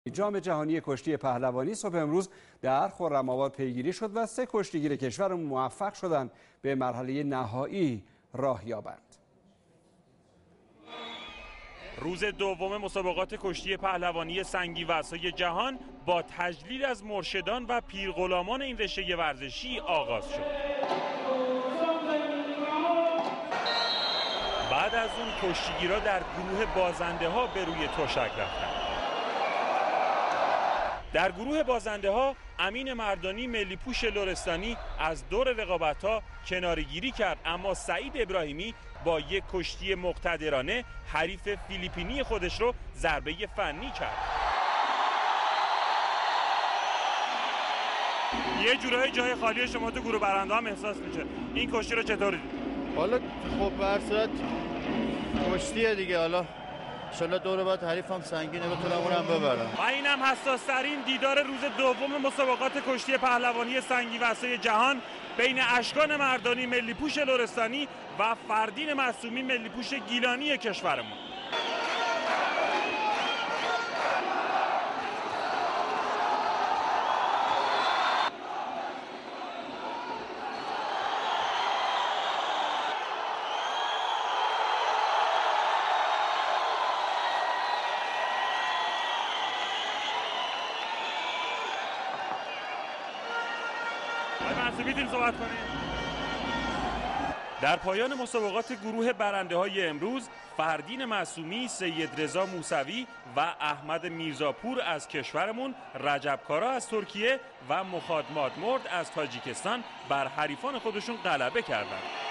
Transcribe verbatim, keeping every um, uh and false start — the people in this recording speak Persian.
جام جهانی کشتی پهلوانی صبح امروز در خرم‌آباد پیگیری شد و سه کشتیگیر کشور موفق شدند به مرحله نهایی راه یابند. روز دوم مسابقات کشتی پهلوانی سنگی وزن‌های جهان با تجلیل از مرشدان و پیرغلامان این رشته ورزشی آغاز شد. بعد از اون کشتیگیرا در گروه بازنده ها به روی تشک رفتند. در گروه بازنده ها امین مردانی ملی پوش لرستانی از دور رقابت ها کناره‌گیری کرد، اما سعید ابراهیمی با یک کشتی مقتدرانه حریف فیلیپینی خودش رو ضربه فنی کرد. یه جورایی جای خالی شما تو گروه برنده هم احساس میشه. این کشتی رو چطور دید؟ حالا خب به هر صورت کشتیه دیگه، حالا انشالله دور بعد حریفم سنگینه بتونم اونم ببرم. و اینم حساس‌ترین دیدار روز دوم مسابقات کشتی پهلوانی سنگی وزن‌های جهان بین اشکان مردانی ملی پوش لرستانی و فردین معصومی ملی پوش گیلانی کشورمون. صحبت کنیم. در پایان مسابقات گروه برنده های امروز فردین معصومی، سید رضا موسوی و احمد میرزاپور از کشورمون، رجب کارا از ترکیه و مخاد مادمرد از تاجیکستان بر حریفان خودشون غلبه کردند.